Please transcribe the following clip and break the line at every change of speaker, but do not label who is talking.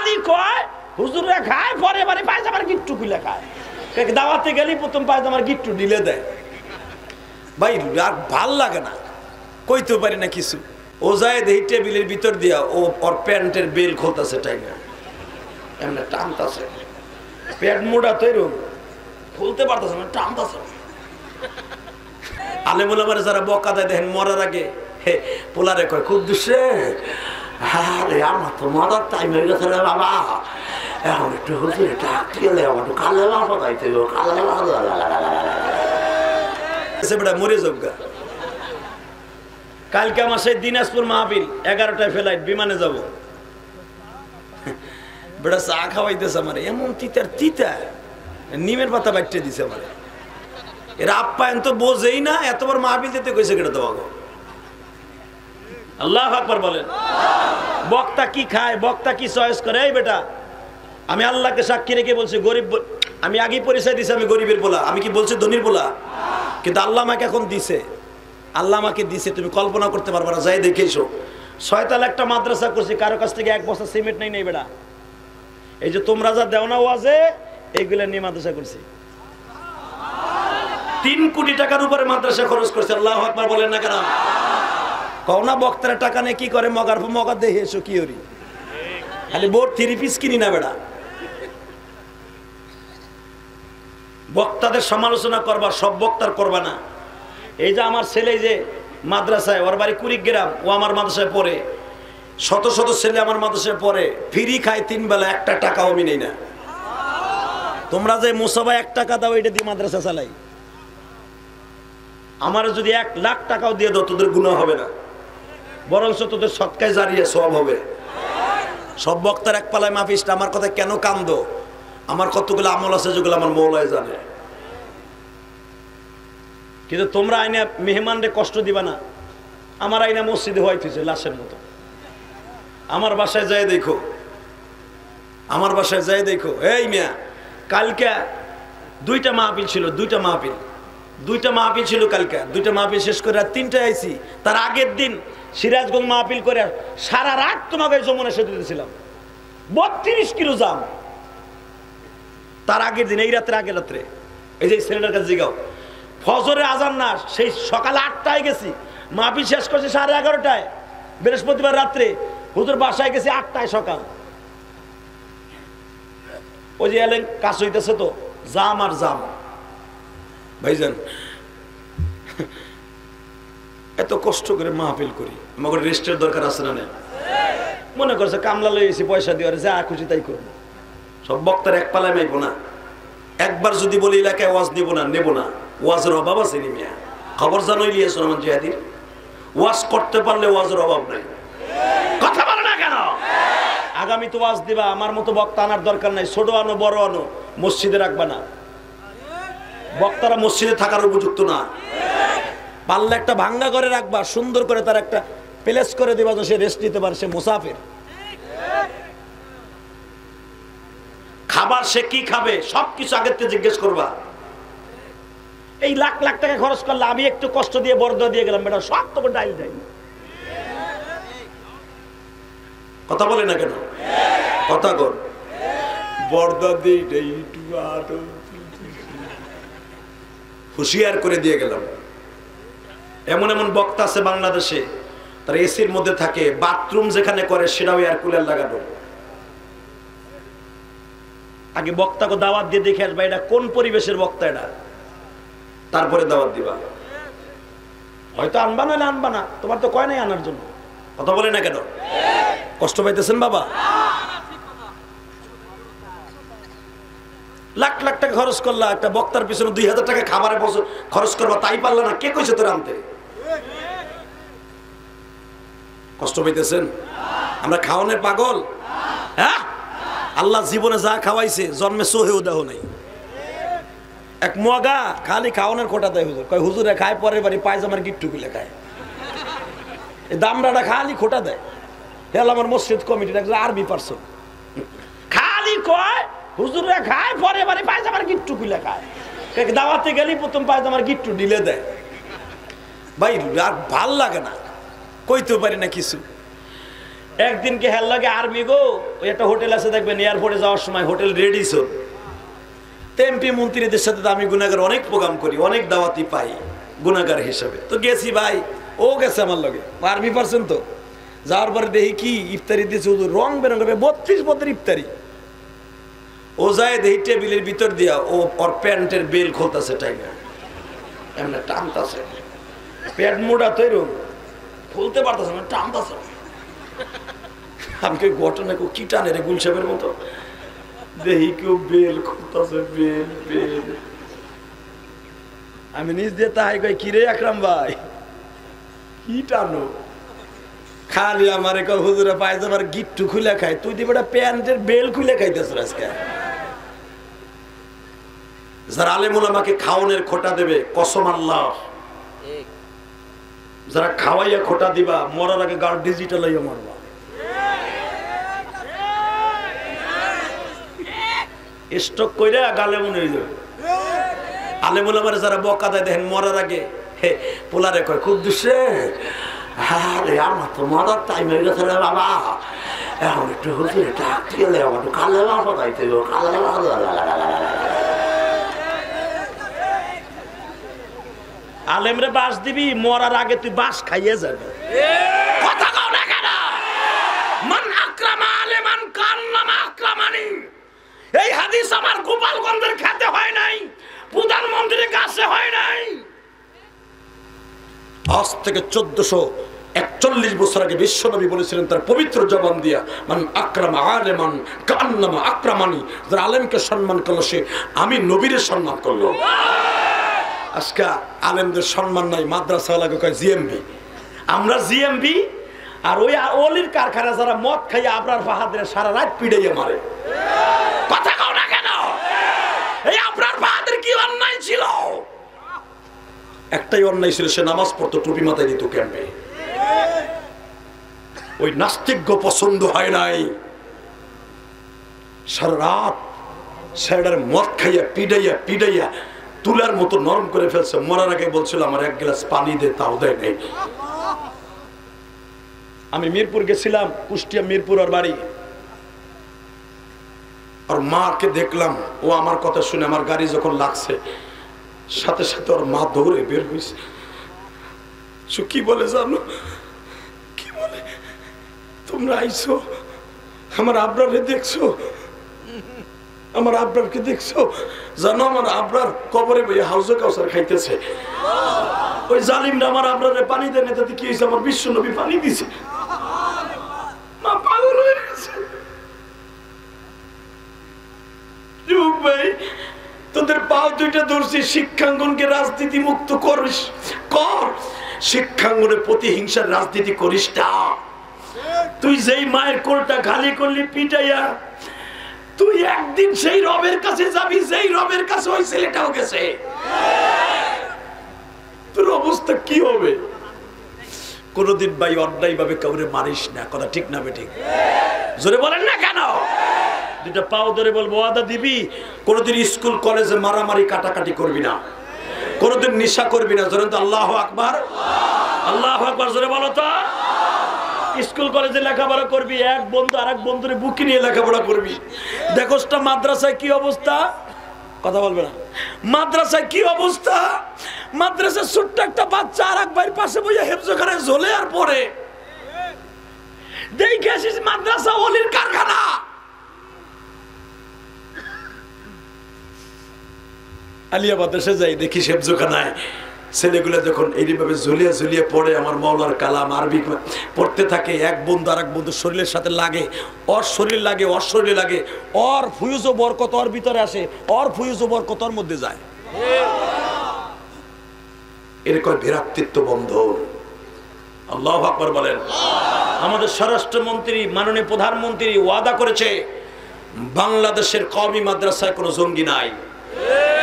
খালি কয় হুজুররা খায়, পরে বারে পায়জামার গিট্টু খুলে খায়। দাওয়াতে গেলি প্রথম পায়জামার গিট্টু ঢিলে দেয়। ভাই আর ভাল লাগে না, কইতেও পারি না কিছু। ও যায় এই টেবিলের ভিতর দিয়া ও ওর প্যান্টের বেল খুলতেছে, তাই না এমনি টানতেছে, প্যান্ট মোড়া তো এরকম খুলতে পারতেছে না, টানতেছে। আলেমুল আমার যারা বকা দেয় দেখেন মরার আগে পোলারে কয় খুব দুষে, আরে আমার তো মরার টাইম হয়ে গেছে রে বাবা, এখন একটু হুজুর এটা গেলে আমার একটু কালে বাড়াইতে কালে মরে যোগা। কালকে আমার সেই দিনাজপুর মাহফিল, 11টায় ফ্লাইট, বিমানে যাব। বেটা চা খাওয়াইতেছে আমার, এমন তিতার তিতা নিমের পাতা বাইটে দিছে আমার। এর আপ্যায়ন তো বোঝেই না, এতবার মাহফিল দিতে কইছে কেটে তোমাকে। আল্লাহু আকবার বলেন। বক্তা কি খায়, বক্তা কি চয়েস করে, এই বেটা আমি আল্লাহকে সাক্ষী রেখে বলছি, গরিব, আমি আগেই পরিচয় দিছি আমি গরিবের বলা, আমি কি বলছি ধনীর বলা? কিন্তু আল্লাহ আমাকে এখন দিছে, আল্লাহ আমাকে দিছে, তুমি কল্পনা করতে পারবে না। যাই দেখেছো 6 তলা একটা মাদ্রাসা করছি, কারো কাছ থেকে 1 বস্তা সিমেন্ট নেই বেটা। এই যে তোমরা যা দেও না ওয়াজে, এইগুলো নিয়ে মাদ্রাসা করছি। 3 কোটি টাকার উপরে মাদ্রাসা খরচ করছে। আল্লাহু আকবার বলেন না কেন? কও না বক্তারা টাকা নিয়ে কি করে, মগার মগা দেখে এসো কি করি, খালি বোর্ড 3 পিস কিনি না বেটা। বক্তাদের সমালোচনা করবা, সব বক্তার করবা না। এই যে আমার ছেলে যে মাদ্রাসায়, ওর বাড়ি কুড়িগ্রাম, ও আমার মাদ্রাসায় পড়ে, শত শত ছেলে আমার মাদ্রাসায় পড়ে, ফ্রি খায় 3 বেলা, 1 টাকাও আমি নেই না। তোমরা যে মুসাফা 1 টাকা দাও, এটা দিয়ে মাদ্রাসা চালাই। আমার যদি 1 লাখ টাকাও দিয়ে দাও, তোদের গুনাহ হবে না, বরঞ্চ তোদের সৎকায় জারিয়া সওয়াব হবে। সব বক্তার এক পালায় মাহফিল। আমার কথা কেন কান্দো? আমার কতগুলো আমল আছে যেগুলো আমার মৌলায় জানে। কিন্তু তোমরা আইনা মেহমানরে কষ্ট দিবা না। আমার আইনা মসজিদে হইতেছে লাশের মতো। আমার বাসায় যাই দেখো, আমার বাসায় যাই দেখো। এই মিয়া, কালকে 2টা মাহফিল ছিল, 2টা মাহফিল ছিল কালকে। 2টা মাহফিল শেষ করে 3টায় আইছি। তার আগের দিন সিরাজগঞ্জ মাহফিল করে সারা রাত তোমাকে যমুনা সেতু দিয়েছিলাম, 32 কিলো জাম। তার আগের দিন, এই রাত্রে, আগের রাত্রে, এই যে ছেলেটার কাছে জিগাও, ফজরের আজান না, সেই সকাল 8টায় গেছি, মাহফিল শেষ করছি 11:30টায়, বৃহস্পতিবার রাত্রে। হুজুর বাসায় গেছি 8টায় সকাল। ওই যে এলেন কাজ হইতেছে তো, জাম আর জাম। ভাইজান এত কষ্ট করে মাহফিল করি, আমাকে রেস্টের দরকার আছে না? মনে করছে কামলা লইছি, পয়সা দিয়ে যা খুশি তাই করবো। সব বক্তার এক পালায় মাইব না। একবার যদি বলি এলাকায় ওয়াজ দিব না, নেব না, ওয়াজের অভাব আছে নিমিয়া। খবর জানোই লিয়েছ আমার জিহাদির, ওয়াজ করতে পারলে ওয়াজের অভাব নাই। কথা বলো না কেন? আগামী তো ওয়াজ দিবা, আমার মতো বক্তা আনার দরকার নাই। ছোট আনো, বড় আনো, মসজিদে রাখবা না। বক্তারা মসজিদে থাকার উপযুক্ত না। পারলে একটা ভাঙ্গা করে রাখবা, সুন্দর করে তার একটা প্লেস করে দিবা, যে সে রেস্ট নিতে পারে, সে মুসাফির। খাবার সে কি খাবে সবকিছু আগের থেকে জিজ্ঞেস করবা। এই লাখ লাখ টাকা খরচ করলে আমি একটু কষ্ট দিয়ে বর্দা দিয়ে গেলাম, বেটা সব তো ডাইল যাই। কথা বলে না কেন? কথা কর, বর্দা দিয়ে হুঁশিয়ার করে দিয়ে গেলাম। এমন এমন বক্তা আছে বাংলাদেশে, তার এসির মধ্যে থাকে, বাথরুম যেখানে করে সেটাও এয়ার কুলার লাগানো। আগে বক্তাকে দাওয়াত দিয়ে দেখে আসবা এটা কোন পরিবেশের বক্তা, এটা তারপরে দাওয়াত দিবা। হয়তো আনবা না, আনবা না, তোমার তো কয় নাই আনার জন্য। কথা বলে না কেন? কষ্ট পাইতেছেন বাবা? লাখ লাখ টাকা খরচ করলা, একটা বক্তার পিছনে 2000 টাকা খাবারে খরচ করবা, তাই পারলা না। কে কইছে তোর আনতে? কষ্ট পাইতেছেন? আমরা খাওয়ানোর পাগল? হ্যাঁ, আল্লাহ জীবনে যা খাওয়াইছে জন্মে সোহেও দেহ নাই। এক মগা খালি খাওয়ানোর খোটা দেয় হুজুর, কয় হুজুরে খায়, পরের বাড়ি পায়জামার গিট্টু গুলে খায়। এই দামড়াটা খালি খোটা দেয়। হেল আমার মসজিদ কমিটির একজন আরবি পারসন, খালি কয় হুজুরে খায়, পরের বাড়ি পায়জামার গিট্টু গুলে খায়। দাওয়াতে গেলি প্রথম পায়জামার গিট্টু ঢিলে দেয়। ভাই আর ভাল লাগে না, কইতেও পারি না কিছু। একদিনকে হেল লাগে আর্মি গো, ওই একটা হোটেল আছে দেখবেন এয়ারপোর্টে যাওয়ার সময়, হোটেল রেডিসন। এমপি মন্ত্রীদের সাথে আমি গুনাহগার অনেক প্রোগ্রাম করি, অনেক দাওয়াতি পাই গুনাহগার হিসাবে। তো গেছি ভাই, ও গেছে আমার লগে, আর্মি পারছেন তো। যাওয়ার পরে দেখি কি ইফতারি দিয়েছে, রং বেরঙের 32 পদের ইফতারি। ও যায় দেখি টেবিলের ভিতর দিয়া ও ওর প্যান্টের বেল খুলতেছে, টাইমে এমনি টানতেছে, প্যান্ট মোটা তো এরকম খুলতে পারতেছে না, টানতেছে। আমি ঘটনা কি টানে রে গুলসাবের মতো, দেখি কেউ বেল খুলতেছে, বেল বেল। আমি নিজ দিয়ে তাই কই, কিরে আকরাম ভাই কি টানো? খালি আমার হুজুরে পায়জামার গিট্টু খুলে খায়, তুই দিবে প্যান্টের বেল খুলে খাইতেছ আজকে। যারা আলেমুল আমাকে খাওয়ানোর খোটা দেবে, কসম আল্লাহ, যারা খাওয়াইয়া খোটা দিবা, মরার আগে গাড় ডিজিটাল হইয়া মরবা। স্টক কইরা গালে মনে হয়ে যাবে। আলেমুল আমার যারা বকা দেয় দেখেন মরার আগে, হে পোলারে কয় খুব দুসে, আরে আমার তো মরার টাইম হয়ে গেছে রে বাবা, এখন একটু হুজুরে ডাকতে গেলে আমার তো কালে বাবা দাইতে গো, কালে আলেমরে বাস দিবি, মরার আগে তুই বাস খাইয়ে যাবে। কথা কও না কেন? মান আকরামা আলেমান কান্নামা আকরামানি। এই হাদিস আমার গোপালগঞ্জের খেতে হয় নাই, প্রধানমন্ত্রীর কাছে হয় নাই। আজ থেকে 1441 বছর আগে বিশ্বনবী বলেছিলেন তার পবিত্র জবান দিয়া, মান আকরামা আলেমান কান্নামা আকরামানি। যারা আলেমকে সম্মান করলো সে আমি নবীরে সম্মান করলো। আজকে আলেমদের সম্মান নাই, মাদ্রাসাওয়ালাকে কয় জিএমবি। আমরা জিএমবি আর ওই অলির কারখানা যারা মদ খাইয়া আবরার ফাহাদের সারা রাত পিড়াইয়া মারে। কথা কও না কেন? এই আবরার ফাহাদের কি অন্যায় ছিল? একটাই অন্যায় ছিল, সে নামাজ পড়তো, টুপি মাথায় দিত ক্যাম্পে। ওই নাস্তিক পছন্দ হয় নাই, সারা রাত স্যারের মদ খাইয়া পিড়াইয়া পিড়াইয়া তুলার মতো নরম করে ফেলছে। মরার আগে বলছিল আমার এক গ্লাস পানি দে, তাও দেয় নেই। আমি মিরপুর গেছিলাম, কুষ্টিয়া মিরপুর ওর বাড়ি। আর মাকে দেখলাম, ও আমার কথা শুনে আমার গাড়ি যখন লাগছে সাথে সাথে ওর মা দৌড়ে বের হয়েছে। কি বলে জানো? কি বলে? তোমরা আইছো, আমার আবরারে দেখছো, আমার আবরারকে দেখছো? জানো আমার আবরার কবরে বইয়া হাউজে কাউসার খাইতেছে। ওই জালিমরা আমার আবরারে পানি দেয় না, তাতে কি হয়েছে? আমার বিশ্ব নবী পানি দিছে। মা পাগল হয়ে গেছে। যুবক ভাই, তোদের পাও দুইটা ধরছি, শিক্ষাঙ্গনকে রাজনীতি মুক্ত করিস, কর। শিক্ষাঙ্গনে প্রতিহিংসার রাজনীতি করিস না। তুই যেই মায়ের কোলটা খালি করলি পিটাইয়া, তুই একদিন সেই রবের কাছে যাবি, যেই রবের কাছে ওই ছেলেটাও গেছে। তোর অবস্থা কি হবে? কোনদিন ভাই অন্যায় ভাবে কাউরে মারিস না, কথা ঠিক না বেঠিক? জোরে বলেন না কেন? দুটা পাও ধরে বলবো, ওয়াদা দিবি কোনদিন স্কুল কলেজে মারামারি কাটাকাটি করবি না, কোনদিন নেশা করবি না। জোরে তো আল্লাহু আকবার, আল্লাহু আকবার জোরে বলো তো। স্কুল কলেজে লেখাপড়া করবি, এক বন্ধু আর এক বন্ধুরে বুকে নিয়ে লেখাপড়া করবি। দেখোসটা মাদ্রাসায় কি অবস্থা, কথা বলবে না? মাদ্রাসায় কি অবস্থা? মাদ্রাসায় ছোট্ট একটা বাচ্চা আর এক ভাইয়ের পাশে বইয়া হেফজখানায় ঝোলে আর পড়ে। দেখে আসিস মাদ্রাসা ওলির কারখানা। আলিয়া মাদ্রাসা যাই, দেখি হেফজখানায় ছেলেগুলো যখন এইভাবে ঝুলিয়ে ঝুলিয়ে পড়ে, আমার মৌলার কালাম আরবি পড়তে থাকে, এক বন্ধু আর এক বন্ধু শরীরের সাথে লাগে, ওর শরীর লাগে, ওর শরীর লাগে, ওর ফুয়ুজ ও বরকত ওর ভিতরে আসে, ওর ফুয়ুজ ও বরকত ওর মধ্যে যায়। এরকম ভ্রাতৃত্ব বন্ধন। আল্লাহু আকবার বলেন। আমাদের স্বরাষ্ট্রমন্ত্রী মাননীয় প্রধানমন্ত্রী ওয়াদা করেছে, বাংলাদেশের কওমি মাদ্রাসায় কোনো জঙ্গি নাই।